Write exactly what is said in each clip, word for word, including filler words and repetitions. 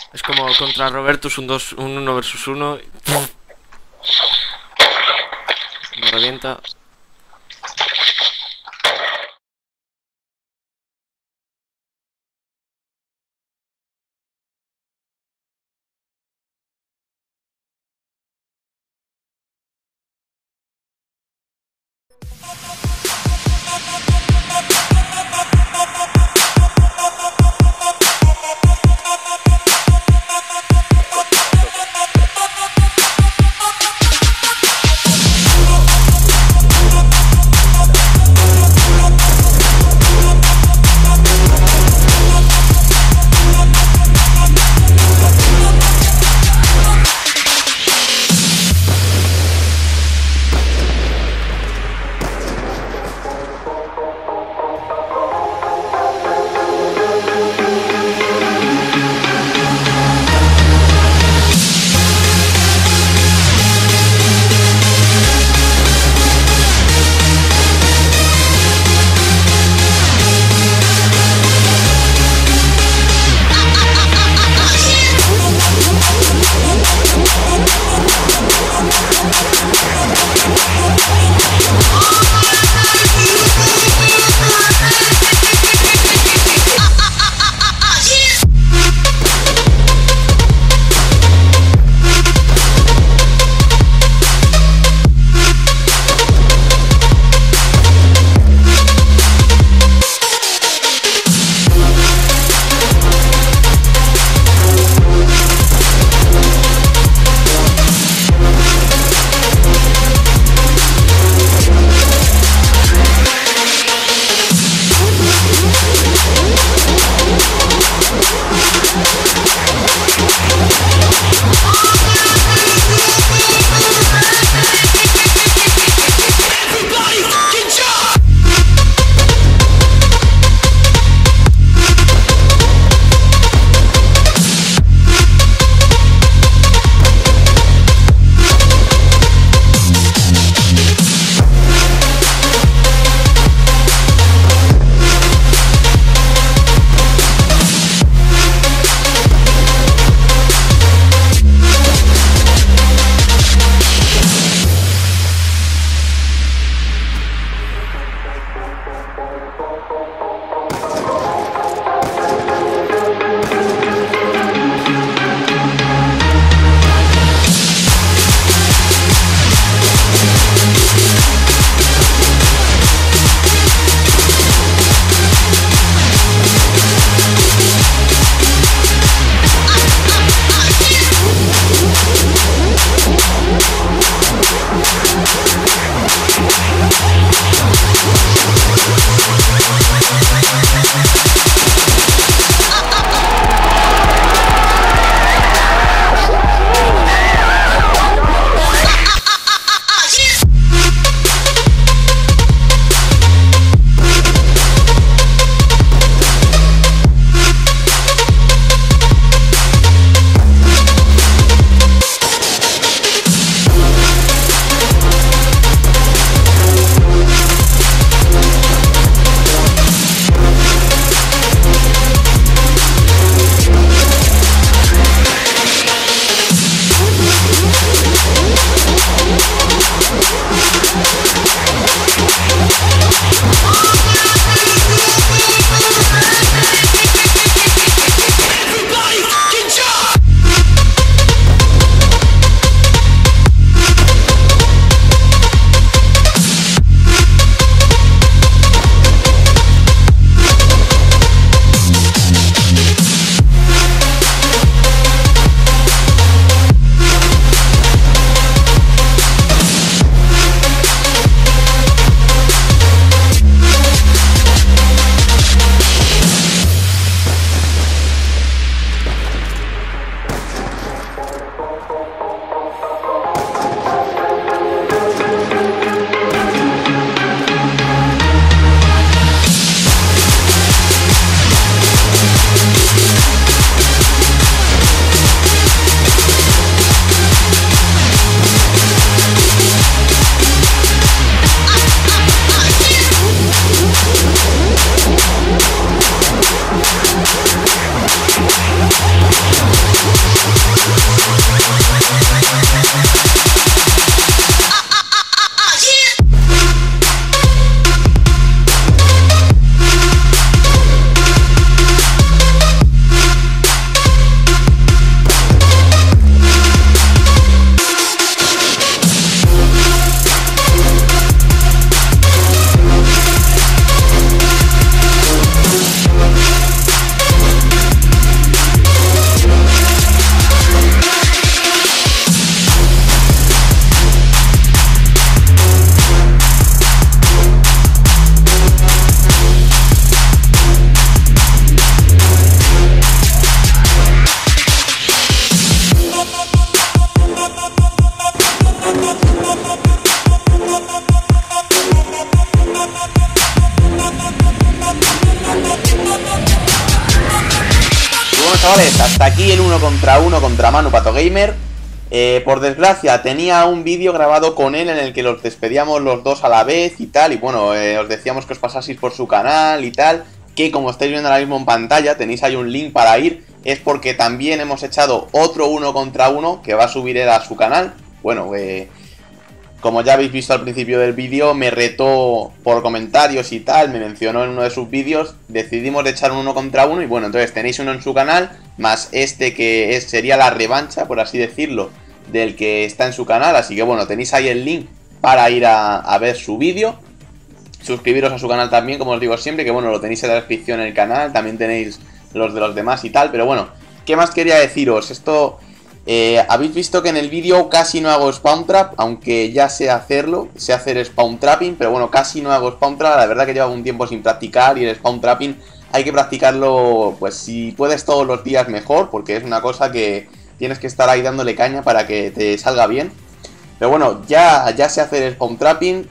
Es como contra Robertus, un, dos, un uno versus uno. Me revienta. chavales, hasta aquí el uno contra uno contra Manu Pato Gamer. eh, Por desgracia tenía un vídeo grabado con él en el que los despedíamos los dos a la vez y tal. Y bueno, eh, os decíamos que os pasaseis por su canal y tal, que como estáis viendo ahora mismo en pantalla, tenéis ahí un link para ir. Es porque también hemos echado otro uno contra uno que va a subir él a su canal. Bueno, eh... como ya habéis visto al principio del vídeo, me retó por comentarios y tal, me mencionó en uno de sus vídeos, decidimos de echar un uno contra uno y bueno, entonces tenéis uno en su canal, más este que es, sería la revancha, por así decirlo, del que está en su canal, así que bueno, tenéis ahí el link para ir a, a ver su vídeo, suscribiros a su canal también, como os digo siempre, que bueno, lo tenéis en la descripción del canal, también tenéis los de los demás y tal, pero bueno, ¿qué más quería deciros? Esto... Eh, habéis visto que en el vídeo casi no hago spawn trap, aunque ya sé hacerlo, sé hacer spawn trapping, pero bueno, casi no hago spawn trap, la verdad que llevo un tiempo sin practicar y el spawn trapping hay que practicarlo, pues si puedes todos los días mejor, porque es una cosa que tienes que estar ahí dándole caña para que te salga bien. Pero bueno, ya, ya sé hacer spawn trapping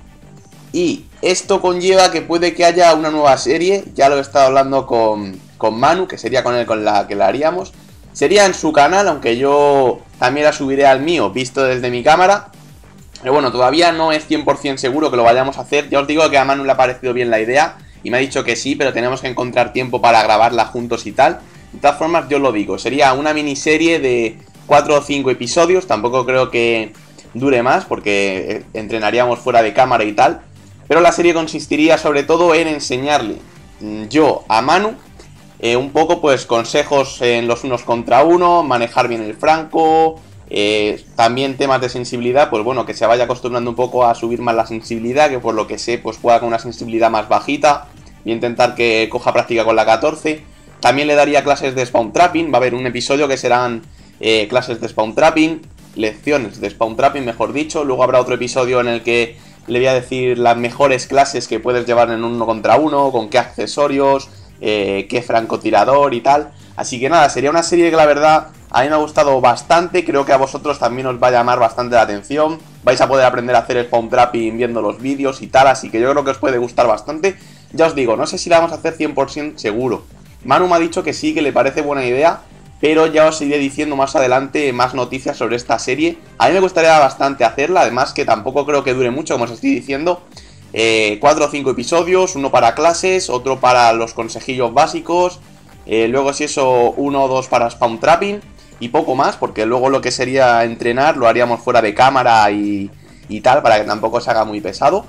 y esto conlleva que puede que haya una nueva serie, ya lo he estado hablando con, con Manu, que sería con él con la que la haríamos. Sería en su canal, aunque yo también la subiré al mío, visto desde mi cámara. Pero bueno, todavía no es cien por cien seguro que lo vayamos a hacer. Ya os digo que a Manu le ha parecido bien la idea y me ha dicho que sí, pero tenemos que encontrar tiempo para grabarla juntos y tal. De todas formas, yo lo digo, sería una miniserie de cuatro o cinco episodios. Tampoco creo que dure más, porque entrenaríamos fuera de cámara y tal. Pero la serie consistiría sobre todo en enseñarle yo a Manu Eh, un poco pues consejos en los unos contra uno, manejar bien el franco, eh, también temas de sensibilidad, pues bueno, que se vaya acostumbrando un poco a subir más la sensibilidad, que por lo que sé pues juega con una sensibilidad más bajita, y intentar que coja práctica con la catorce. También le daría clases de spawn trapping, va a haber un episodio que serán eh, clases de spawn trapping, lecciones de spawn trapping mejor dicho, luego habrá otro episodio en el que le voy a decir las mejores clases que puedes llevar en un uno contra uno, con qué accesorios, Eh, qué francotirador y tal. Así que nada, sería una serie que la verdad a mí me ha gustado bastante. Creo que a vosotros también os va a llamar bastante la atención. Vais a poder aprender a hacer spawn trapping viendo los vídeos y tal, así que yo creo que os puede gustar bastante. Ya os digo, no sé si la vamos a hacer cien por cien seguro. Manu me ha dicho que sí, que le parece buena idea, pero ya os iré diciendo más adelante más noticias sobre esta serie. A mí me gustaría bastante hacerla, además que tampoco creo que dure mucho, como os estoy diciendo. Eh, cuatro o cinco episodios, uno para clases, otro para los consejillos básicos, eh, luego si eso uno o dos para spawn trapping y poco más, porque luego lo que sería entrenar lo haríamos fuera de cámara y, y tal, para que tampoco se haga muy pesado.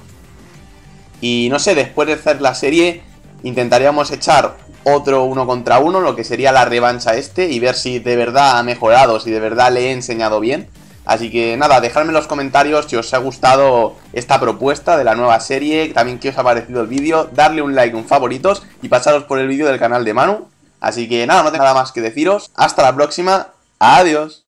Y no sé, después de hacer la serie intentaríamos echar otro uno contra uno, lo que sería la revancha este, y ver si de verdad ha mejorado, si de verdad le he enseñado bien. Así que nada, dejadme en los comentarios si os ha gustado esta propuesta de la nueva serie, también qué os ha parecido el vídeo, darle un like, un favoritos y pasaros por el vídeo del canal de Manu. Así que nada, no tengo nada más que deciros, hasta la próxima, adiós.